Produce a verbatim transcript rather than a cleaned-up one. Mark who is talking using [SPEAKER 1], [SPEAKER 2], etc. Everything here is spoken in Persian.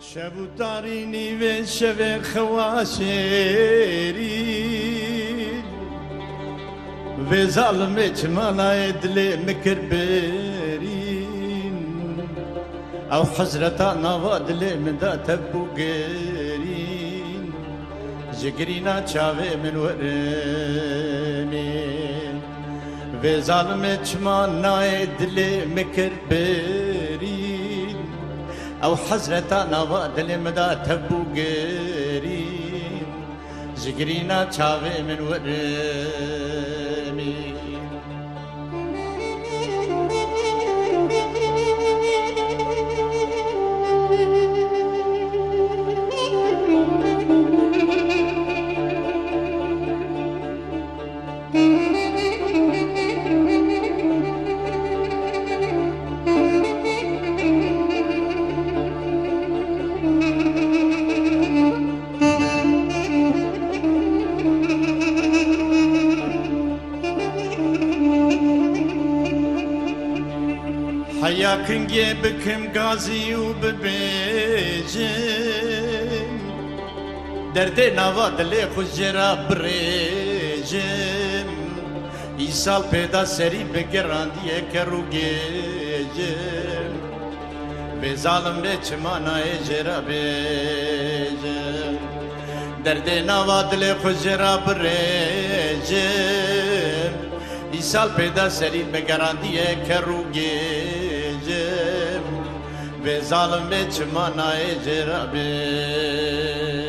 [SPEAKER 1] شبو داريني و شب خواشيري و ظالم چمانا دل مكربرين او حزرتا نوا دل مدا تبوغرين جگرینا چاوه من ورمين و ظالم چمانا دل مكربرين او حزرتا نوا دل مدا تبوغرين جگرینا چاوه من ورمين حيا كنجي بكم غازي وببيجم دردي نواد لي خجرا بريجم يسال بيدا سري بگرانديه كروگيجم بظالم بچمانا اجرا بيجم دردي نواد لي خجرا بريجم يسال بيدا سري بگرانديه كروگيجم به ظالم چمانا اجرا به